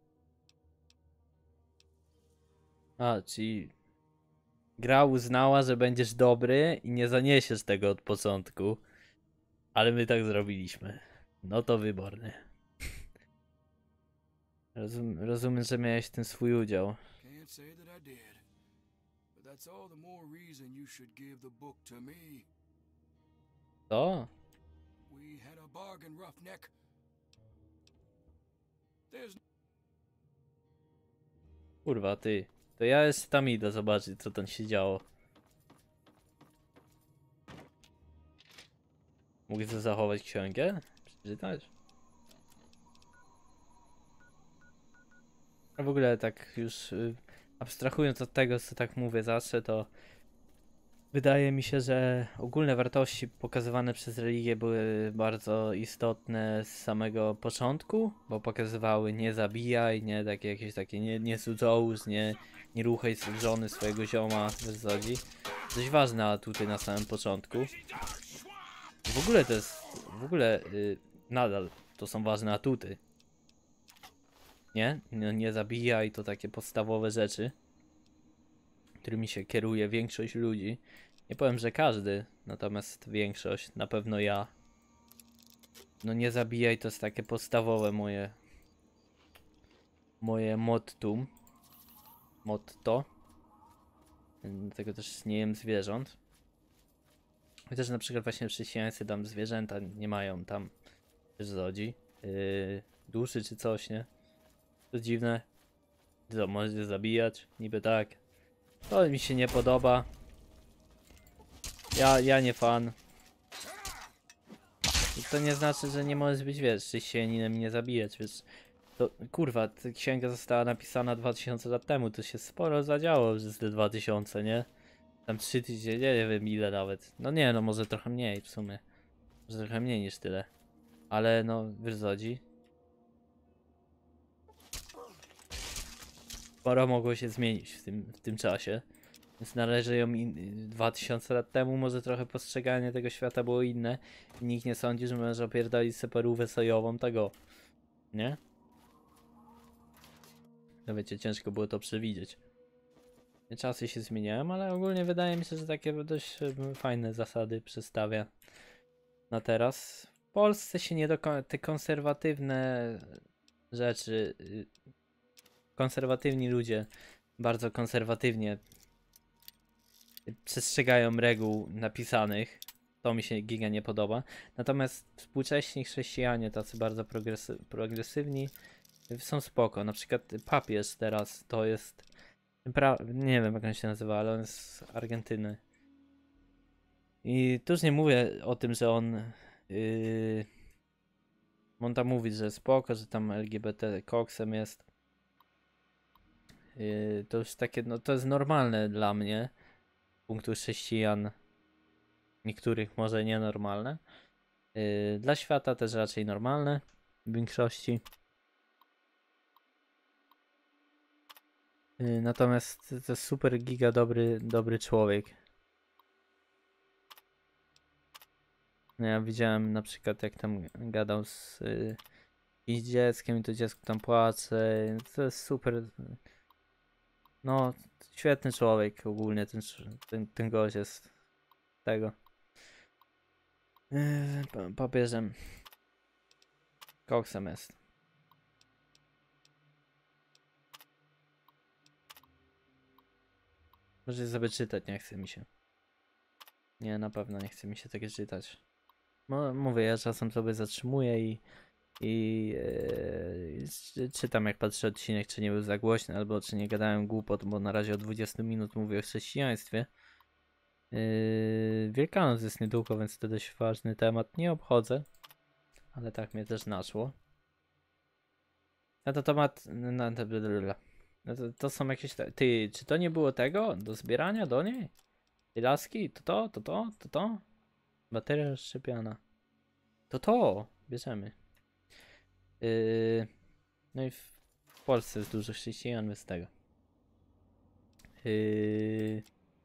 A, czyli... Gra uznała, że będziesz dobry i nie zaniesiesz tego od początku. Ale my tak zrobiliśmy. No to wyborny. Rozum, rozumiem, że miałeś w tym swój udział. Can't say that I did. But that's all the more reason you should give the book to me. Co? We had a bargain, roughneck. There's Kurwa, ty. To ja jeszcze tam idę zobaczyć, co tam się działo. Mogę zachować księgę? Czytać? A w ogóle tak już y, abstrahując od tego, co tak mówię zawsze, to wydaje mi się, że ogólne wartości pokazywane przez religię były bardzo istotne z samego początku, bo pokazywały nie zabijaj, nie takie jakieś takie nie, nie cudzołóż, nie, nie ruchaj żony swojego zioma, wiesz co chodzi. Dość ważne atuty na samym początku. W ogóle to jest, w ogóle y, nadal to są ważne atuty. Nie? No, nie zabijaj, to takie podstawowe rzeczy, którymi się kieruje większość ludzi. Nie powiem, że każdy, natomiast większość, na pewno ja. No nie zabijaj to jest takie podstawowe moje moje mottum. Motto. Dlatego też nie jem zwierząt. Chociaż na przykład właśnie chrześcijańscy tam zwierzęta nie mają tam, wiesz co chodzi, yy, duszy czy coś, nie? To dziwne. Co, możecie zabijać? Niby tak. To mi się nie podoba. Ja, ja nie fan. I to nie znaczy, że nie możesz być, wiesz, chrześcijaninem i nie zabijać, wiesz. To, kurwa, ta księga została napisana dwa tysiące lat temu, to się sporo zadziało przez te dwa tysiące, nie? Tam trzy tysiące, nie, nie wiem ile nawet. No nie, no może trochę mniej w sumie. Może trochę mniej niż tyle. Ale no, wiesz co chodzi? Sporo mogło się zmienić w tym, w tym czasie. Więc należy ją dwa tysiące lat temu, może trochę postrzeganie tego świata było inne. I nikt nie sądzi, że może opierdolić sobie parówę sojową tego. Nie? No wiecie, ciężko było to przewidzieć. Czasy się zmieniają, ale ogólnie wydaje mi się, że takie dość fajne zasady przedstawia na teraz. W Polsce się nie do końca, te konserwatywne rzeczy, konserwatywni ludzie bardzo konserwatywnie przestrzegają reguł napisanych. To mi się giga nie podoba. Natomiast współcześni chrześcijanie, tacy bardzo progresy progresywni, są spoko. Na przykład papież teraz to jest, pra nie wiem jak on się nazywa, ale on jest z Argentyny. I tu już nie mówię o tym, że on yy, on tam mówi, że spoko, że tam L G B T koksem jest. Yy, to już takie, no to jest normalne dla mnie. Z punktu chrześcijan. Niektórych może nienormalne. Yy, dla świata też raczej normalne. W większości. Yy, natomiast to jest super giga dobry, dobry człowiek. No ja widziałem na przykład jak tam gadał z yy, jakimś dzieckiem i to dziecko tam płacze. To jest super. No, świetny człowiek ogólnie ten, ten, ten gość jest tego. Yy, papieżem. Koksem jest. Możecie sobie czytać, nie chce mi się. Nie, na pewno nie chce mi się takie czytać. No, mówię, ja czasem sobie zatrzymuję i i yy, czytam jak patrzę odcinek, czy nie był za głośny, albo czy nie gadałem głupot, bo na razie od dwudziestu minut mówię o chrześcijaństwie. Yy, Wielkanoc jest niedługo, więc to dość ważny temat. Nie obchodzę, ale tak mnie też naszło. A to temat... No, no to, to są jakieś... Ty, czy to nie było tego? Do zbierania do niej? Ty laski? To to? To to? To to? Bateria rozszczepiana. To to! Bierzemy. Yy, no i w Polsce jest dużo chrześcijan, bez tego. Yy,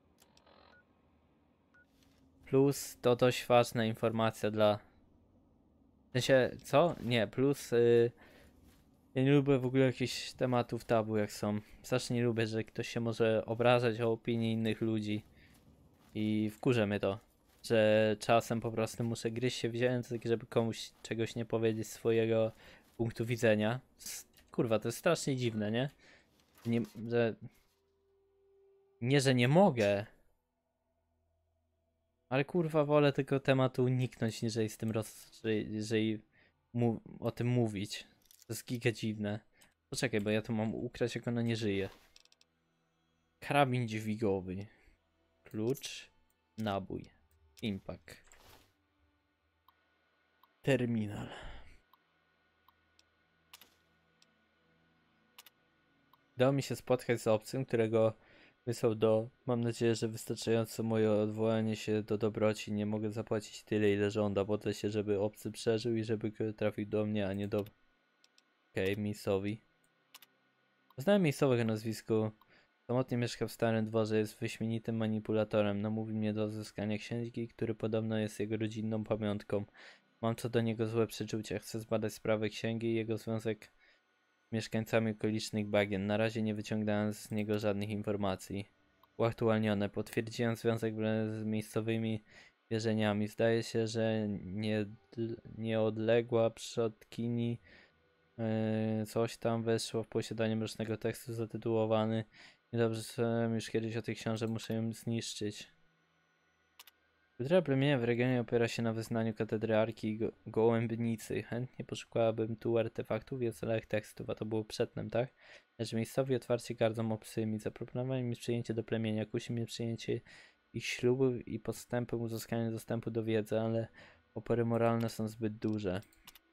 plus to dość ważna informacja dla... W sensie, co? Nie, plus... Yy, ja nie lubię w ogóle jakichś tematów tabu, jak są. Zawsze nie lubię, że ktoś się może obrażać o opinię innych ludzi. I wkurza mnie to. Że czasem po prostu muszę gryźć się w język, żeby komuś czegoś nie powiedzieć swojego punktu widzenia. Kurwa, to jest strasznie dziwne, nie? Nie, że... Nie, że nie mogę. Ale kurwa, wolę tego tematu uniknąć, niżeli z tym roz... jeżeli mu... o tym mówić. To jest giga dziwne. Poczekaj, bo ja to mam ukraść, jak ona nie żyje. Karabin dźwigowy. Klucz. Nabój. Impact. Terminal. Udało mi się spotkać z obcym, którego wysłał do... Mam nadzieję, że wystarczająco moje odwołanie się do dobroci. Nie mogę zapłacić tyle, ile żąda. Modlę się, żeby obcy przeżył i żeby trafił do mnie, a nie do... Okej, okay, miejscowi. Znałem miejscowego nazwisku. Samotnie mieszka w starym dworze, jest wyśmienitym manipulatorem. Namówił mnie do odzyskania księgi, który podobno jest jego rodzinną pamiątką. Mam co do niego złe przeczucia. Chcę zbadać sprawę księgi i jego związek z mieszkańcami okolicznych bagien. Na razie nie wyciągnąłem z niego żadnych informacji. Uaktualnione. Potwierdziłem związek z miejscowymi wierzeniami. Zdaje się, że nie, nieodległa przodkini yy, coś tam weszło w posiadanie mrocznego tekstu zatytułowany Niedobrze słyszałem już kiedyś o tej książce, muszę ją zniszczyć. Kultura plemienia w regionie opiera się na wyznaniu katedrarki i go gołębnicy. Chętnie poszukałabym tu artefaktów i ocalałych tekstów, a to było przedtem, tak? Lecz miejscowi otwarcie gardzą obcymi. Zaproponowali mi przyjęcie do plemienia, kusi mnie przyjęcie ich ślubów i podstępem uzyskanie dostępu do wiedzy, ale opory moralne są zbyt duże.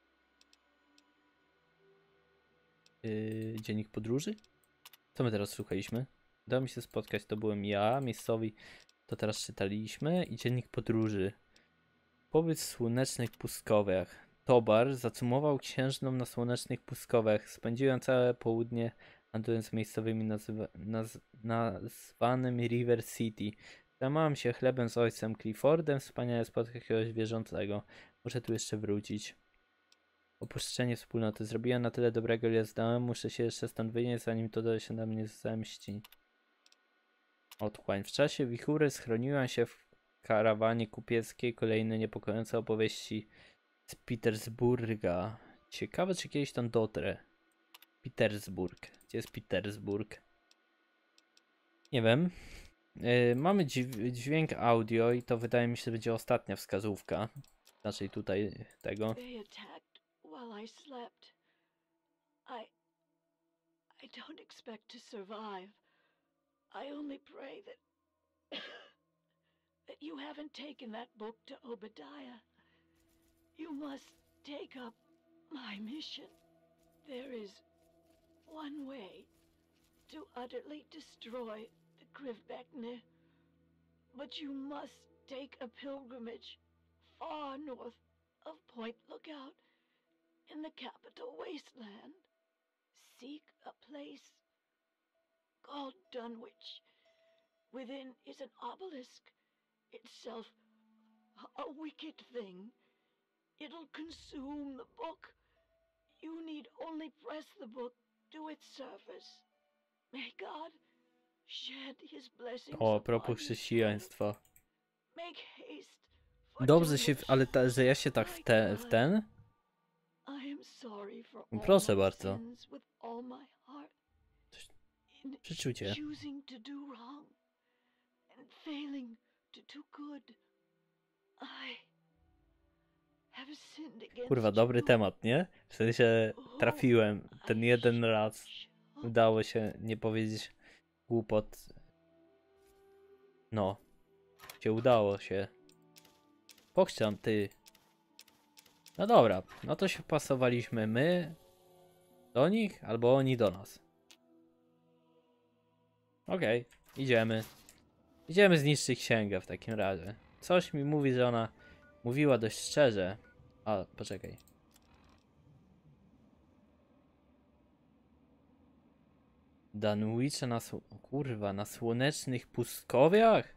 Yy, dziennik podróży? Co my teraz słuchaliśmy? Udało mi się spotkać, to byłem ja, miejscowi to teraz czytaliśmy i dziennik podróży. Pobyt w słonecznych pustkowiach. Tobar zacumował księżną na słonecznych pustkowiach. Spędziłem całe południe handlując z miejscowymi nazywa, naz, nazwanym River City. Zajmowałem się chlebem z ojcem Cliffordem. Wspaniale spotkać jakiegoś wierzącego. Muszę tu jeszcze wrócić. Opuszczenie wspólnoty. Zrobiłem na tyle dobrego, ile zdałem. Muszę się jeszcze stąd wynieść, zanim to się na mnie zemści. Otchłań. W czasie wichury schroniłem się w karawanie kupieckiej. Kolejne niepokojące opowieści z Petersburga. Ciekawe, czy kiedyś tam dotrę. Petersburg. Gdzie jest Petersburg? Nie wiem. Yy, mamy dźwięk audio i to wydaje mi się, że będzie ostatnia wskazówka. Znaczy tutaj tego. While I slept. I... I don't expect to survive. I only pray that... that you haven't taken that book to Obadiah. You must take up my mission. There is one way to utterly destroy the Krivbekne, but you must take a pilgrimage far north of Point Lookout. In the capital wasteland, seek a place called Dunwich. Within is an obelisk, itself a wicked thing. It'll consume the book. You need only press the book to its surface. May God shed his blessings O, propos chrześcijaństwa. Dobrze się, ale ta, że ja się tak w, te, w ten... Proszę bardzo. Przeczucie. Kurwa, dobry temat, nie? W sensie trafiłem ten jeden raz. Udało się nie powiedzieć głupot. No. Się udało się. Pochciam ty. No dobra, no to się pasowaliśmy my do nich, albo oni do nas. Okej, okay, idziemy. Idziemy zniszczyć księgę w takim razie. Coś mi mówi, że ona mówiła dość szczerze. A, poczekaj. Dunwicha na kurwa, na słonecznych pustkowiach?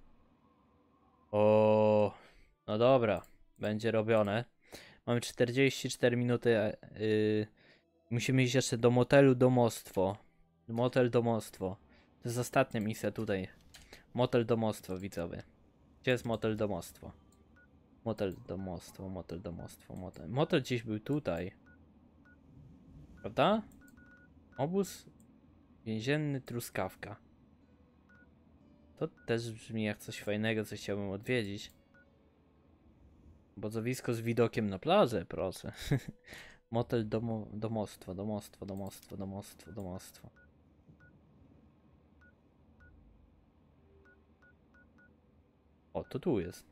O, no dobra, będzie robione. Mamy czterdzieści cztery minuty. Yy, musimy iść jeszcze do motelu Domostwo. Motel Domostwo. To jest ostatnia misja tutaj. Motel Domostwo, widzowie. Gdzie jest motel Domostwo? Motel Domostwo, motel Domostwo, motel. Motel gdzieś był tutaj. Prawda? Obóz więzienny Truskawka. To też brzmi jak coś fajnego, co chciałbym odwiedzić. Obozowisko z widokiem na plażę, proszę. Motel domo, domostwo, domostwo, domostwo, domostwo, domostwo. O, to tu jest.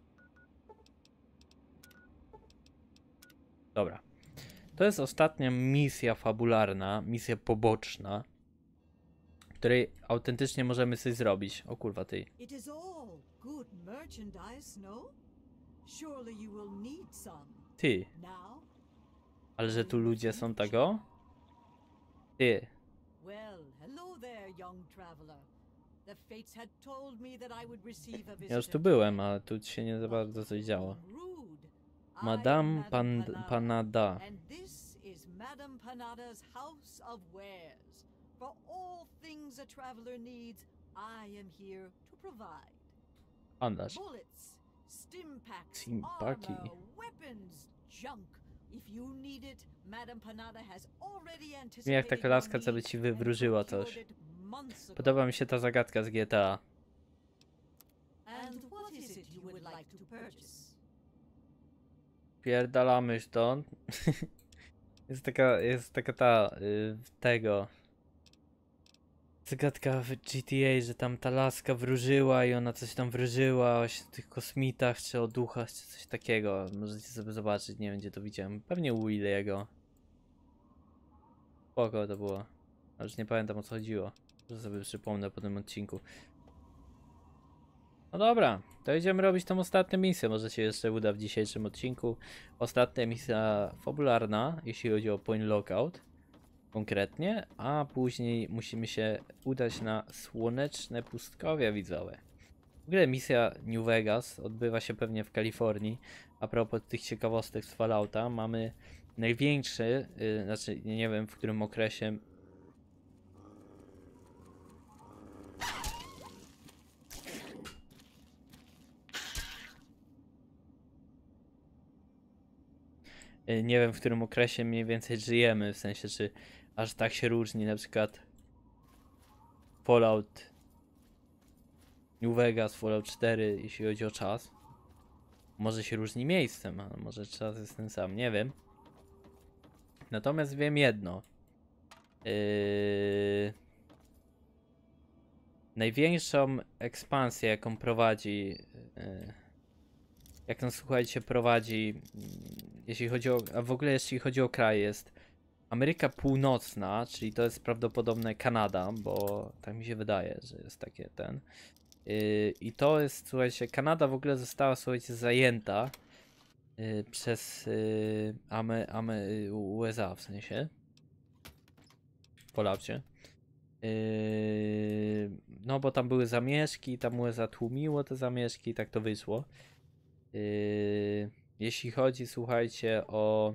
Dobra. To jest ostatnia misja fabularna, misja poboczna. której autentycznie możemy coś zrobić. O kurwa, ty. It is all good merchandise, no? Surely you will need some. Ty. Now? Ale że tu ludzie są tego? Ty. Well, hello there, young traveler. The fates had told me that I would receive a Ja już tu visitor byłem, today. ale tu się nie za bardzo coś działo. Rude. I am Madame Pan Panada, Panada. And this is Madame Panada's house of wares. For all things a traveler needs, I am here to provide. Andasz. Bullets, stimpaks, Stimpaki. armor, weapons, junk. If you need it, Madame Panada has already Jak anticipated taka your laska, co by needs ci and wywróżyła procured coś. it months ago. Podoba mi się ta zagadka z G T A. And what is it you would like to purchase? Pierdalamy stąd. Jest taka, jest taka ta, y, tego. Zagadka w G T A, że tam ta laska wróżyła i ona coś tam wróżyła o tych kosmitach, czy o duchach, czy coś takiego. Możecie sobie zobaczyć, nie wiem gdzie to widziałem. Pewnie u Williego. Spoko to było. Ale już nie pamiętam o co chodziło. Że sobie przypomnę po tym odcinku. No dobra, to idziemy robić tą ostatnią misję. Może się jeszcze uda w dzisiejszym odcinku. Ostatnia misja fabularna, jeśli chodzi o Point Lookout. Konkretnie, a później musimy się udać na słoneczne pustkowia widzowe. W ogóle misja New Vegas odbywa się pewnie w Kalifornii. A propos tych ciekawostek z Fallouta, mamy największy, yy, znaczy nie wiem w którym okresie. Yy, nie wiem w którym okresie mniej więcej żyjemy, w sensie czy aż tak się różni, na przykład Fallout New Vegas, Fallout cztery, jeśli chodzi o czas. Może się różni miejscem, a może czas jest ten sam, nie wiem. Natomiast wiem jedno. Yy... Największą ekspansję, jaką prowadzi, yy... jaką słuchajcie prowadzi, yy... jeśli chodzi o, a w ogóle jeśli chodzi o kraj, jest Ameryka Północna, czyli to jest prawdopodobnie Kanada, bo tak mi się wydaje, że jest takie ten. Yy, I to jest, słuchajcie, Kanada w ogóle została, słuchajcie, zajęta yy, przez yy, Ame, Ame, U S A w sensie. W Falloutie. Yy, no bo tam były zamieszki, tam U S A tłumiło te zamieszki i tak to wyszło. Yy, jeśli chodzi, słuchajcie, o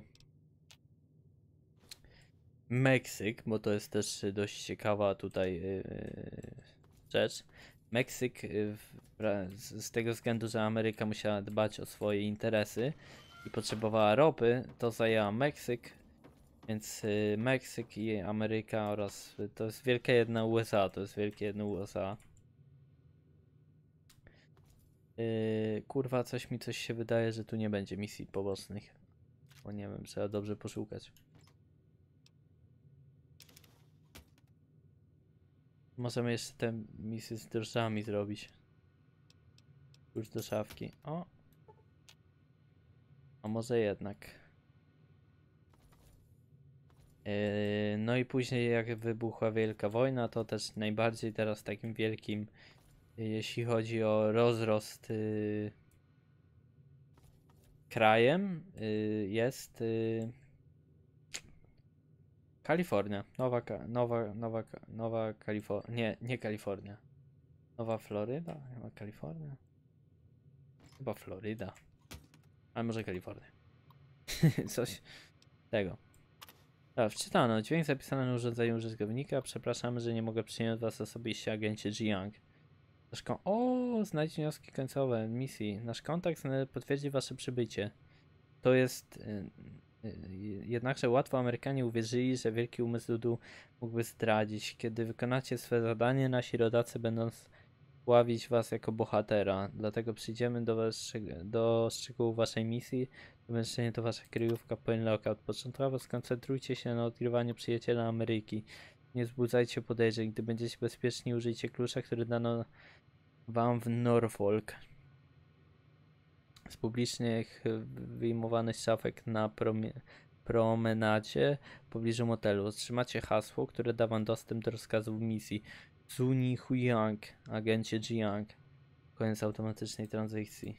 Meksyk, bo to jest też dość ciekawa tutaj yy, rzecz. Meksyk yy, z, z tego względu, że Ameryka musiała dbać o swoje interesy i potrzebowała ropy, to zajęła Meksyk, więc yy, Meksyk i Ameryka oraz yy, to jest wielkie jedno U S A, to jest wielkie jedno U S A. Yy, kurwa, coś mi coś się wydaje, że tu nie będzie misji pobocznych, bo nie wiem, trzeba dobrze poszukać. Możemy jeszcze tę misję z drożdżami zrobić. Już do szafki. O! A może jednak. Yy, no i później jak wybuchła Wielka Wojna, to też najbardziej teraz takim wielkim, yy, jeśli chodzi o rozrost yy, krajem, yy, jest yy, Kalifornia, Nowa, Nowa, Nowa, Nowa Kalifornia, nie, nie Kalifornia, Nowa Floryda, chyba Kalifornia, chyba Floryda, ale może Kalifornia, coś tego. Tak, wczytano, dźwięk zapisany na urządzeniu użytkownika, przepraszamy, że nie mogę przyjąć was osobiście, agencie G. Young. Nasz kon- o, znajdź wnioski końcowe misji, nasz kontakt potwierdzi wasze przybycie, to jest... Yy, Jednakże łatwo Amerykanie uwierzyli, że wielki umysł ludu mógłby zdradzić. Kiedy wykonacie swe zadanie, nasi rodacy będą sławić was jako bohatera. Dlatego przyjdziemy do, was, do szczegółów waszej misji. Domieszczenie to wasza kryjówka Point Lookout. Początkowo skoncentrujcie się na odkrywaniu przyjaciela Ameryki. Nie wzbudzajcie podejrzeń. Gdy będziecie bezpieczni, użyjcie klucza, który dano wam w Norfolk. Z publicznych wyjmowanych szafek na promie- promenadzie w pobliżu motelu. Otrzymacie hasło, które da wam dostęp do rozkazów misji. Zuni Huyang, agencie Jiang. Koniec automatycznej tranzycji.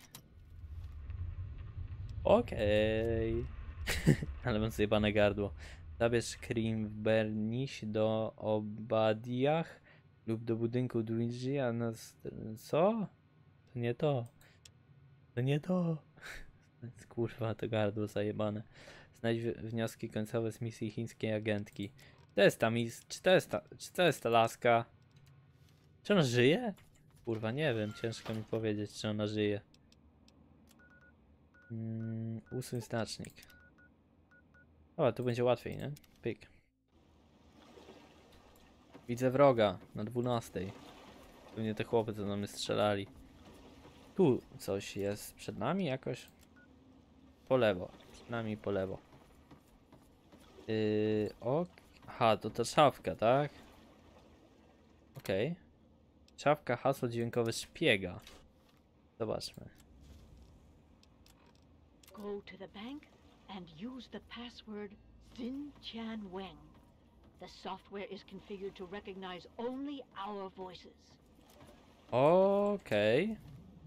Okej. Ale mam zjebane gardło. Zabierz Krim w Berniś do Obadiach lub do budynku Luigi, a nas... Co? To nie to. To nie to. Kurwa, to gardło zajebane. Znajdź wnioski końcowe z misji chińskiej agentki. To jest ta mis... Czy to jest ta... Czy to jest ta laska? Czy ona żyje? Kurwa, nie wiem. Ciężko mi powiedzieć, czy ona żyje. Mm, usuń znacznik. O, tu będzie łatwiej, nie? Pyk. Widzę wroga na dwunastej. Pewnie te chłopy, co na mnie strzelali. Tu coś jest przed nami jakoś. Po lewo. Przed nami po lewo. Yy, ok. Aha, to ta szafka, tak? Okej. Okay. Szafka, hasło dźwiękowe szpiega. Zobaczmy. Go to the bank and use the password Xin Chan Weng. The software is configured to recognize only our voices. Okej. Okay.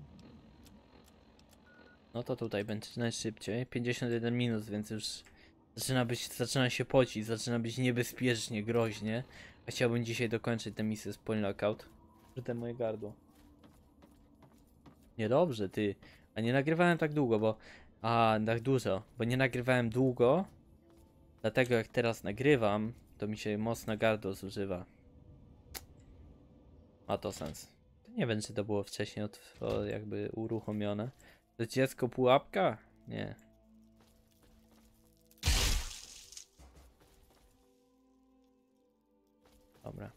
No to tutaj będzie najszybciej. pięćdziesiąt jeden minut, więc już zaczyna być, zaczyna się pocić, zaczyna być niebezpiecznie, groźnie. A chciałbym dzisiaj dokończyć tę misję z Point Lookout. Te moje gardło. Niedobrze, ty. A nie nagrywałem tak długo, bo... A, tak dużo. Bo nie nagrywałem długo. Dlatego jak teraz nagrywam, to mi się mocno gardło zużywa. Ma to sens. Nie wiem, czy to było wcześniej od, o, jakby uruchomione. To dziecko pułapka? Nie. Dobra.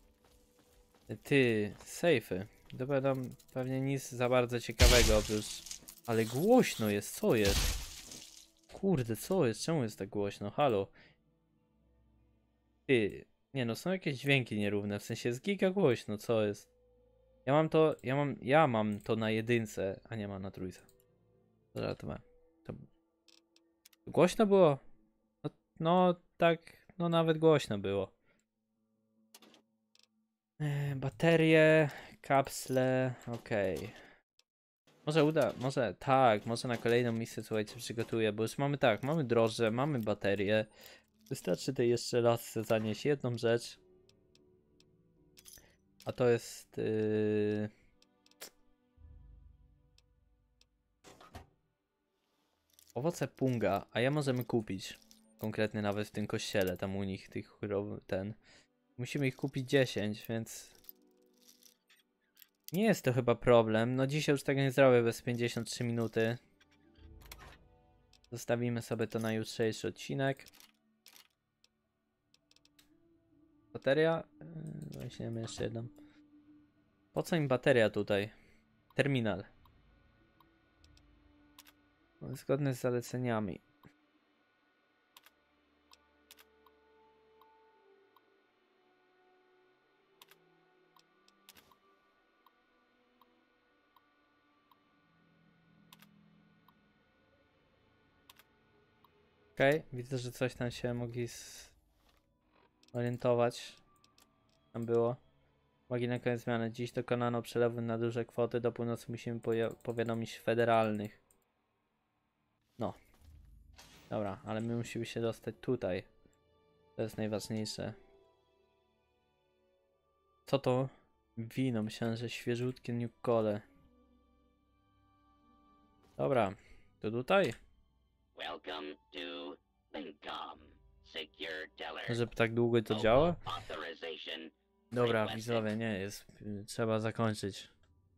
Ty, sejfy. To będą pewnie nic za bardzo ciekawego oprócz... Ale głośno jest, co jest? Kurde, co jest? Czemu jest tak głośno? Halo? Ty, nie no, są jakieś dźwięki nierówne, w sensie jest giga głośno, co jest? Ja mam to, ja mam, ja mam to na jedynce, a nie mam na trójce. Żartowałem. To... Głośno było? No, no tak, no nawet głośno było. E, baterie, kapsle, okej. Okay. Może uda, może tak, może na kolejną misję, słuchajcie, przygotuję, bo już mamy tak, mamy drożdże, mamy baterie. Wystarczy tej jeszcze raz zanieść jedną rzecz. A to jest... Yy... Owoce punga, a ja możemy kupić. Konkretnie nawet w tym kościele, tam u nich, tych ten. Musimy ich kupić dziesięć, więc... Nie jest to chyba problem. No dzisiaj już tego nie zrobię bez pięćdziesiąt trzy minuty. Zostawimy sobie to na jutrzejszy odcinek. Bateria? Yy, weźmiemy jeszcze jedną. Po co im bateria tutaj? Terminal. Zgodny z zaleceniami. Okej, okay, widzę, że coś tam się mogli zorientować. Tam było. Uwagi na koniec zmiany. Dziś dokonano przelewu na duże kwoty. Do północy musimy powiadomić federalnych. No. Dobra, ale my musimy się dostać tutaj. To jest najważniejsze. Co to? Wino. Myślałem, że świeżutkie New Cole. Dobra. To tutaj? Welcome to Linkom. Secure teller. Żeby tak długo to działa? Authorization. Dobra, widzowie, nie jest. Trzeba zakończyć.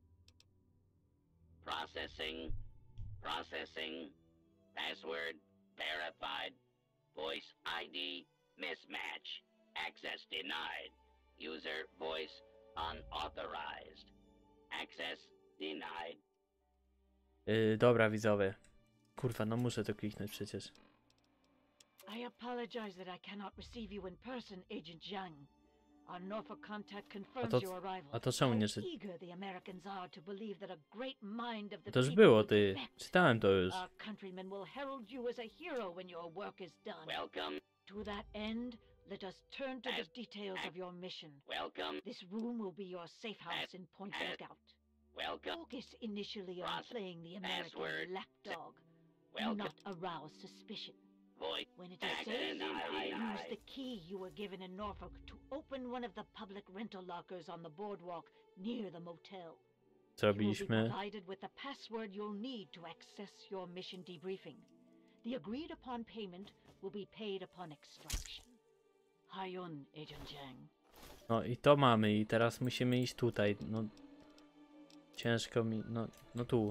Processing. Processing. Password verified. Voice I D mismatch. Access denied. User voice unauthorized. Access denied. Yy, dobra, widzowie. Kurwa, no muszę to kliknąć przecież. I apologize that I cannot receive you in person, Agent Zhang. Our Norfolk contact confirms to- your arrival. a to czemu nie How czy- eager the Americans are to believe that a great mind of the To już people było, will ty. defect. Czytałem to już. Our countrymen will herald you as a hero when your work is done. Welcome. To that end, Let us turn to the details of your mission. Welcome. This room will be your safe house in Point Lookout. Welcome. Focus initially on Process- playing the American password. lapdog. Do Welcome. not arouse suspicion. Voice. When it is Access safe, denied. use the key you were given in Norfolk to open one of the public rental lockers on the boardwalk near the motel. You will be Zrobiliśmy. provided with the password you'll need to access your mission debriefing. The agreed upon payment will be paid upon extraction. Hayun, Agent Chang. No i to mamy i teraz musimy iść tutaj. No ciężko mi. No, no tu.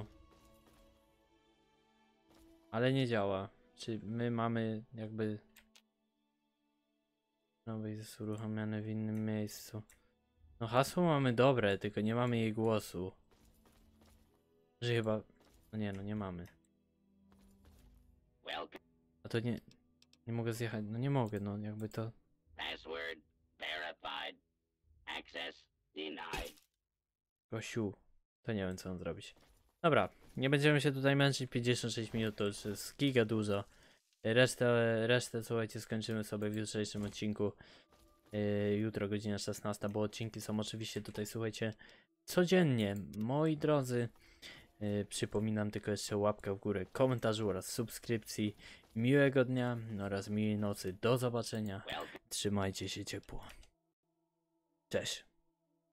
Ale nie działa. Czy my mamy jakby. No bo jest uruchomione w innym miejscu. No hasło mamy dobre, tylko nie mamy jej głosu. Że chyba. No nie, no nie mamy. Welcome. A to nie. Nie mogę zjechać. No nie mogę, no jakby to. Password verified. Access denied. Gościu. To nie wiem co mam zrobić. Dobra, nie będziemy się tutaj męczyć. pięćdziesiąt sześć minut to już jest giga dużo. Resztę, resztę słuchajcie, skończymy sobie w jutrzejszym odcinku. Yy, jutro godzina szesnasta, bo odcinki są oczywiście tutaj, słuchajcie, codziennie. Moi drodzy, yy, przypominam tylko jeszcze łapkę w górę, komentarzu oraz subskrypcji. Miłego dnia oraz miłej nocy. Do zobaczenia. Welcome. Trzymajcie się ciepło. Cześć.